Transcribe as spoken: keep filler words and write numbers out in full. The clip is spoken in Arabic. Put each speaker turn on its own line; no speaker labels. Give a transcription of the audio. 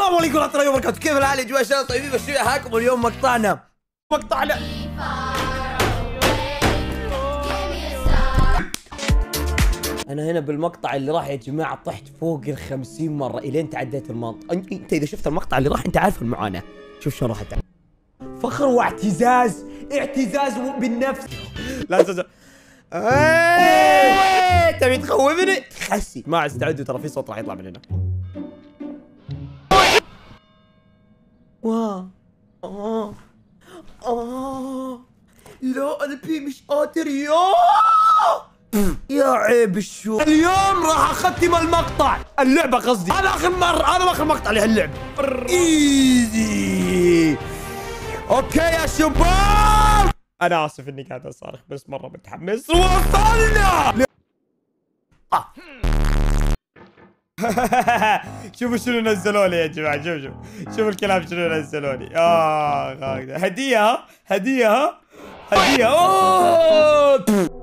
السلام عليكم ورحمة الله وبركاته، كيف الحال يا جماعة؟ ان شاء الله طيبين بس حياكم اليوم مقطعنا مقطعنا انا هنا بالمقطع اللي راح يا جماعة طحت فوق ال خمسين مرة الين تعديت المنطقة. انت اذا شفت المقطع اللي راح انت عارف المعاناة. شوف شلون راح تعمل فخر واعتزاز، اعتزاز بالنفس. لا تزعل. ايه تبي تخوفني؟ خسي ما استعدوا ترى في صوت راح يطلع من هنا. واه اه اه لا انا بي مش قادر يا يا عيب الشو. اليوم راح اختم المقطع، اللعبة قصدي. هذا اخر مرة، هذا اخر مقطع لهاللعبة. ايزي. اوكي يا شباب انا اسف اني قاعد اصارخ بس مرة متحمس. وصلنا آه. شوفوا شنو نزلوا لي يا جماعة، شوف شوف شوف الكلام شنو نزلوا لي. اه هدية هدية هدية اوه